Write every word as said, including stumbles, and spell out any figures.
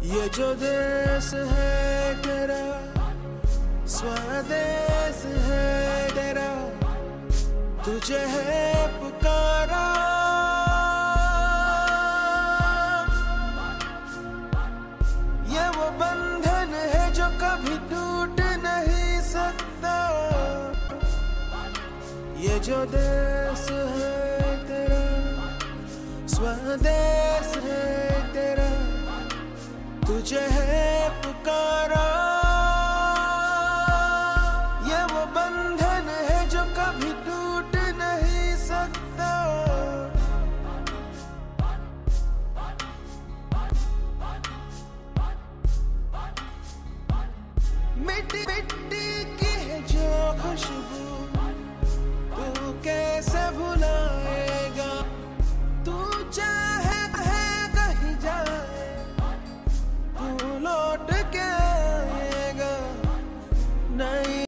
ये जो देश है तेरा, स्वदेश है तेरा, तुझे है पुकारा। ये वो बंधन है जो कभी टूट नहीं सकता। ये जो देश है तेरा, स्वदेश है तेरा, तुझे है पुकारा। ये वो बंधन है जो कभी टूट नहीं सकता। मिट्टी मिट्टी की है जो खुशबू,